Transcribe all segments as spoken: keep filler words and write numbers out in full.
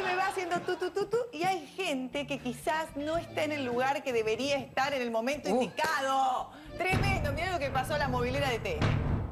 me va haciendo tu, tu, tu, tu, y hay gente que quizás no está en el lugar que debería estar en el momento uh. indicado. Tremendo, mirá lo que pasó a la movilera de T.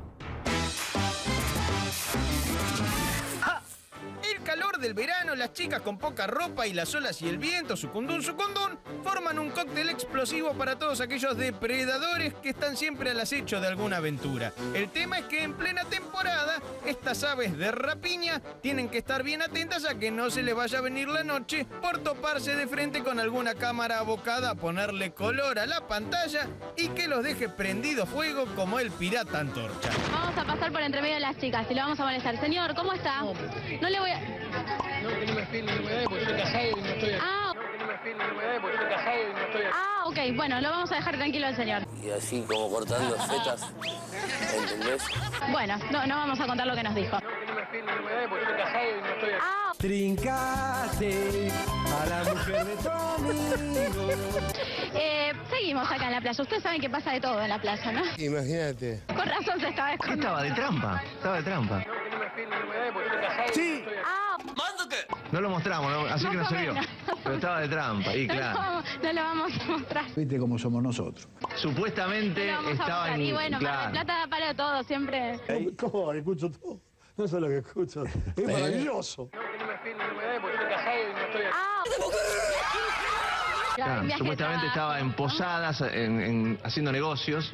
El calor del verano, las chicas con poca ropa y las olas y el viento, sucundún, sucundún, forman un cóctel explosivo para todos aquellos depredadores que están siempre al acecho de alguna aventura. El tema es que en plena temporada, estas aves de rapiña tienen que estar bien atentas a que no se les vaya a venir la noche por toparse de frente con alguna cámara abocada a ponerle color a la pantalla y que los deje prendido fuego como el pirata antorcha. Vamos a pasar por entre medio de las chicas y lo vamos a molestar. Señor, ¿cómo está? No, no le voy a... No, que no me filme, no me dé, porque estoy casado y no estoy aquí. Ah, no, que no me filme, no me dé, porque estoy casado y no estoy aquí. Ah, ok, bueno, lo vamos a dejar tranquilo al señor. Y así como cortando setas, ¿entendés? Bueno, no, no vamos a contar lo que nos dijo. No, que no me filme, no me dé, porque estoy casado y no estoy aquí. Ah. Trincate a la mujer de tu amigo. Eh, seguimos acá en la playa. Ustedes saben que pasa de todo en la playa, ¿no? Imagínate. Con razón se estaba escondiendo. Estaba de trampa, estaba de trampa. No, que no me filme, no me dé, porque estoy casado Sí. y no estoy aquí. Ah, No lo mostramos, ¿no? Así Más que no o se vio. menos. Pero estaba de trampa, y no, lo claro. vamos, no lo vamos a mostrar. Viste cómo somos nosotros. Supuestamente No lo vamos a estaba mostrar. en... Y bueno, Mar del Plata da para todo, siempre. ¿Cómo? Escucho todo. No sé lo que escucho. Es maravilloso. No, que no me filme, no me dé, porque estoy casado y no estoy aquí. Ah. Claro, Un viaje de supuestamente trabajo, estaba en ¿no? posadas, en, en- haciendo negocios.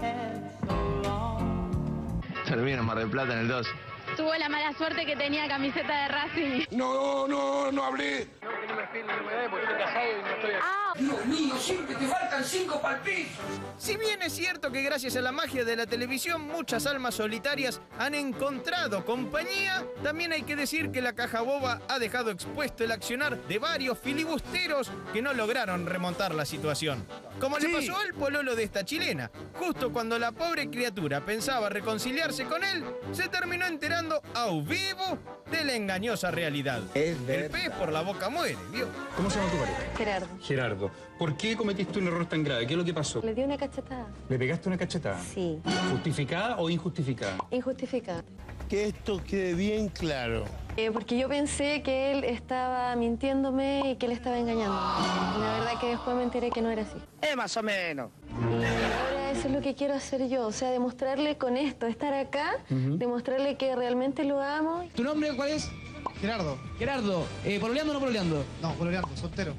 Termina en Mar del Plata en el dos. Tuvo la mala suerte que tenía camiseta de Racing. No, no, no hablé. No, que no me filme, no me dé, porque estoy casado y no estoy aquí. Ah. Dios mío, siempre te faltan cinco palpitos. Si bien es cierto que gracias a la magia de la televisión muchas almas solitarias han encontrado compañía, también hay que decir que la caja boba ha dejado expuesto el accionar de varios filibusteros que no lograron remontar la situación. Como le pasó al pololo de esta chilena, justo cuando la pobre criatura pensaba reconciliarse con él, se terminó enterando a vivo de la engañosa realidad. Es El pez por la boca muere, ¿vio? ¿Cómo se llama tu pareja? Gerardo. Gerardo. ¿Por qué cometiste un error tan grave? ¿Qué es lo que pasó? Le di una cachetada. ¿Le pegaste una cachetada? Sí. ¿Justificada o injustificada? Injustificada. Que esto quede bien claro. Eh, porque yo pensé que él estaba mintiéndome y que él estaba engañando. La verdad que después me enteré que no era así. Eh, más o menos. Ahora eso es lo que quiero hacer yo. O sea, demostrarle con esto, estar acá, uh-huh. demostrarle que realmente lo amo. ¿Tu nombre cuál es? Gerardo. Gerardo. Eh, ¿Pololeando o no pololeando? No, pololeando, soltero.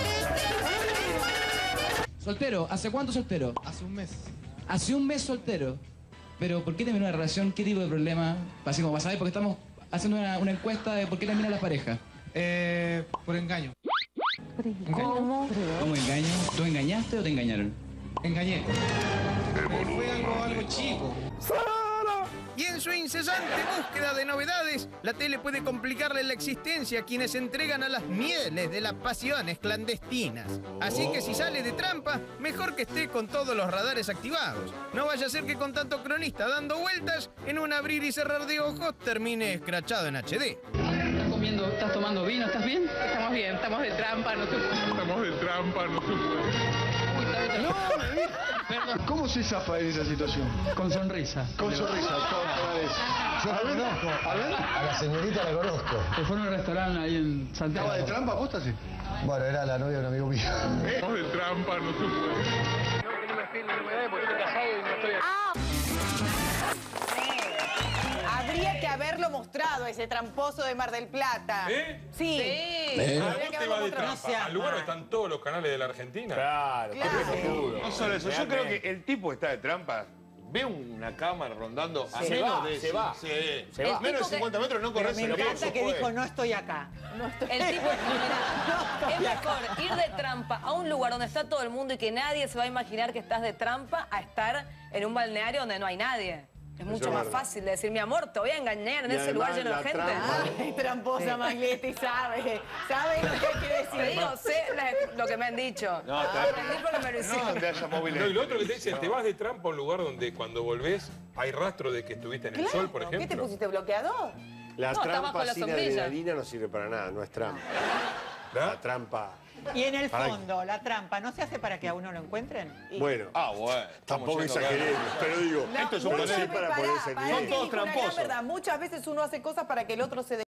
Soltero. ¿Hace cuánto soltero? Hace un mes. Hace un mes soltero. Pero ¿por qué terminó la relación? ¿Qué tipo de problema? Así como para saber, porque estamos haciendo una, una encuesta de por qué terminan las parejas. Eh, por engaño. ¿Por engaño? ¿Cómo? ¿Cómo engaño? ¿Tú engañaste o te engañaron? Engañé. Pero fue algo, algo chico. Y en su incesante búsqueda de novedades, la tele puede complicarle la existencia a quienes se entregan a las mieles de las pasiones clandestinas. Así que si sale de trampa, mejor que esté con todos los radares activados. No vaya a ser que con tanto cronista dando vueltas, en un abrir y cerrar de ojos termine escrachado en H D. ¿Estás comiendo, estás tomando vino? ¿Estás bien? Estamos bien, estamos de trampa, no se puede. Estamos de trampa, no se puede. No, Perdón. ¿Cómo se zafa en esa situación? Con sonrisa. Con sonrisa, cada vez. Yo la conozco. A ver. A la señorita la conozco. Se fueron a un restaurante ahí en Santiago. ¿Estaba de trampa, aposta, sí? Bueno, era la novia de un amigo mío. Estamos de trampa, no se puede. No, que no me filme, no me dé, porque estoy casado y no estoy aquí. Ah. Habría que haberlo mostrado, ese tramposo de Mar del Plata. ¿Eh? Sí. Sí. ¿Eh? ¿A dónde va de trampa? ¿Al lugar donde están todos los canales de la Argentina? Claro, Claro. no solo eso, yo creo que el tipo está de trampa. Ve una cámara rondando a Se menos va, de se va. sí, Se va. menos de cincuenta metros no corres Me el encanta riesgo, que pues. dijo, no estoy acá. No estoy El tipo, no es estoy mejor acá. ir de trampa a un lugar donde está todo el mundo y que nadie se va a imaginar que estás de trampa a estar en un balneario donde no hay nadie. Es mucho más fácil de decir, mi amor, te voy a engañar en Y ese lugar además lleno de la gente. trampa- Ay, tramposa Maglietti, sabe. Sabe lo que hay que Te decir. digo, sé la- lo que me han dicho. No, está bien. Aprendí porque me lo No, hicieron. donde haya móviles. No, y lo otro que te dicen, te vas de trampa a un lugar donde cuando volvés hay rastro de que estuviste en el Claro, sol, por ejemplo. ¿qué te pusiste, bloqueador? La No, está bajo trampa la sin sombrilla. adrenalina no sirve para nada, no es trampa. ¿Verdad? La trampa. Y en el Para- fondo, la trampa, ¿no se hace para que a uno lo encuentren? Y- Bueno, Ah, bueno. tampoco Estamos yendo exageremos, pero digo, No, esto es un muchas placer veces- para pará, ponerse pará, bien. que dijo una gran tramposos. verdad. Muchas veces uno hace cosas para que el otro se dé